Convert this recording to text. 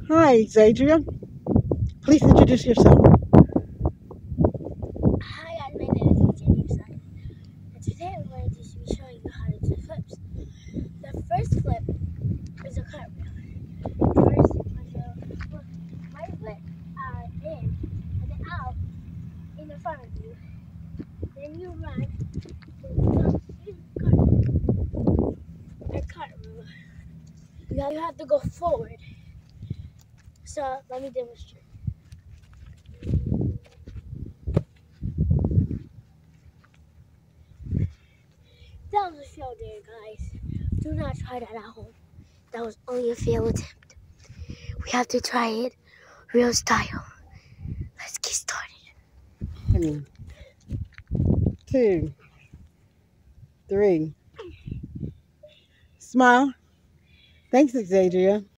Hi, Zadria. Please introduce yourself. Hi guys, my name is Zadria, and today I'm going to be showing you how to do flips. The first flip is a cartwheel. First, put your right foot in and then out in the front of you. Then you run a cartwheel. You have to go forward. So let me demonstrate. That was a fail there, guys. Do not try that at home. That was only a fail attempt. We have to try it real style. Let's get started. 2, 3. Smile. Thanks, Zadria.